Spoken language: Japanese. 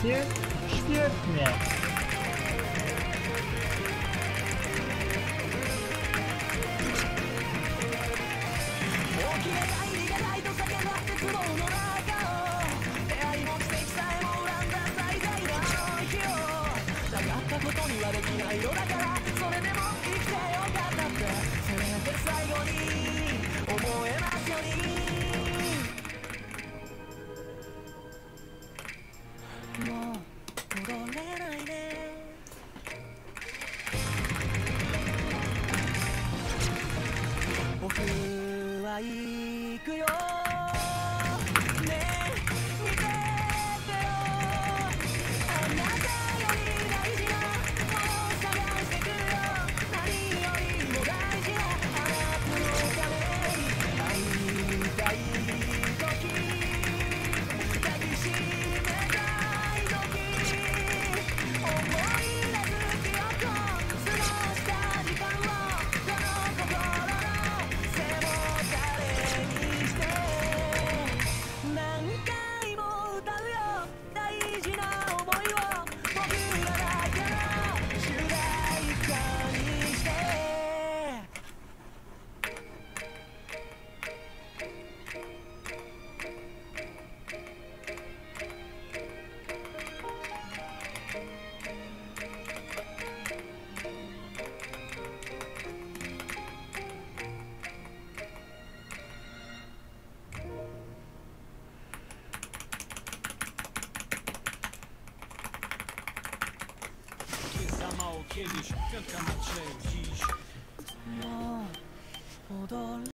Świetnie. 僕は行くよねえ見ててよあなたより大事なものを探してくるよ何よりも大事なあなたのために会いたい時抱きしめたい時思い出す記憶を過ごした時間をこの心何回も歌うよ大事な想いを僕らだけの主題歌にして Mało kiedyś, piątka na dziś. もう踊る